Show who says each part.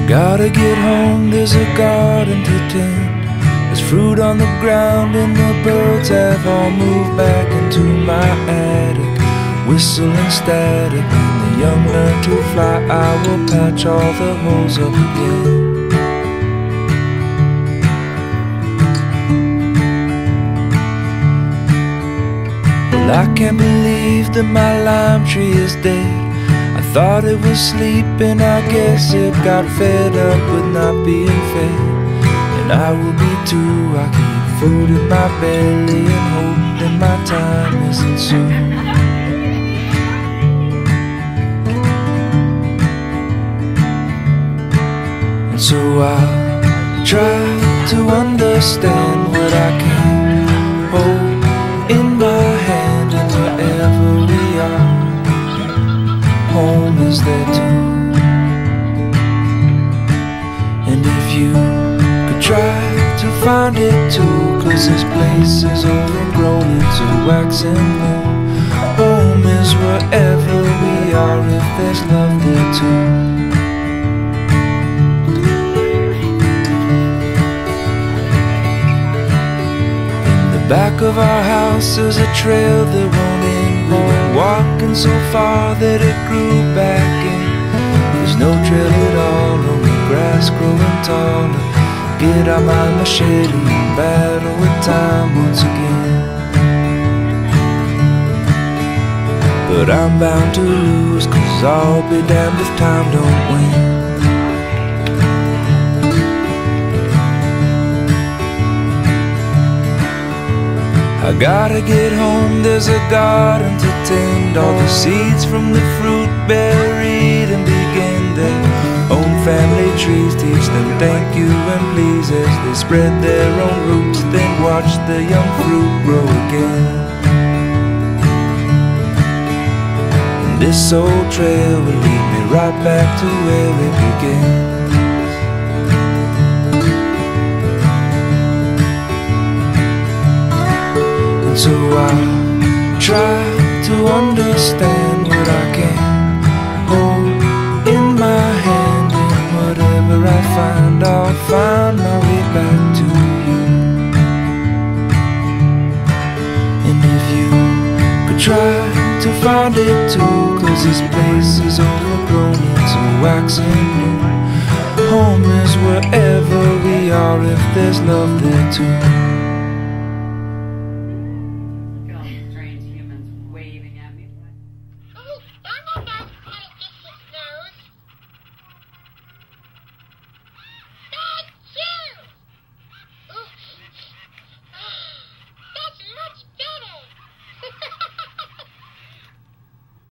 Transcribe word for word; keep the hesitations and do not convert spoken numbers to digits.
Speaker 1: Gotta get home, there's a garden to tend. There's fruit on the ground and the birds have all moved back into my attic, whistling static. When the young learn to fly, I will patch all the holes up again. Well, I can't believe that my lime tree is dead. I thought it was sleeping, I guess it got fed up with not being fed. And I will be too. I keep food in my belly and hope that my time isn't soon. And so I'll try to understand what I can hold in my hand, and wherever we are, home is there too. And if you could try to find it too, 'cause this place is overgrown into wax and moon. Home is wherever we are, if there's love there too. In the back of our house there's a trail that won't end. We're walking so far that it grew back in. There's no trail at all, only grass growing taller. Get out my machete and battle with time once again. But I'm bound to lose, 'cause I'll be damned if time don't win. I gotta get home, there's a garden to tend. All the seeds from the fruit buried and begin their own family trees. Teach them thank you and please as they spread their own roots. Then watch the young fruit grow again. And this old trail will lead me right back to where it began. So I'll try to understand what I can hold in my hand, and whatever I find, I'll find my way back to you. And if you could try to find it too, 'cause this place is overgrown into wax and moon. Home is wherever we are, if there's love there too.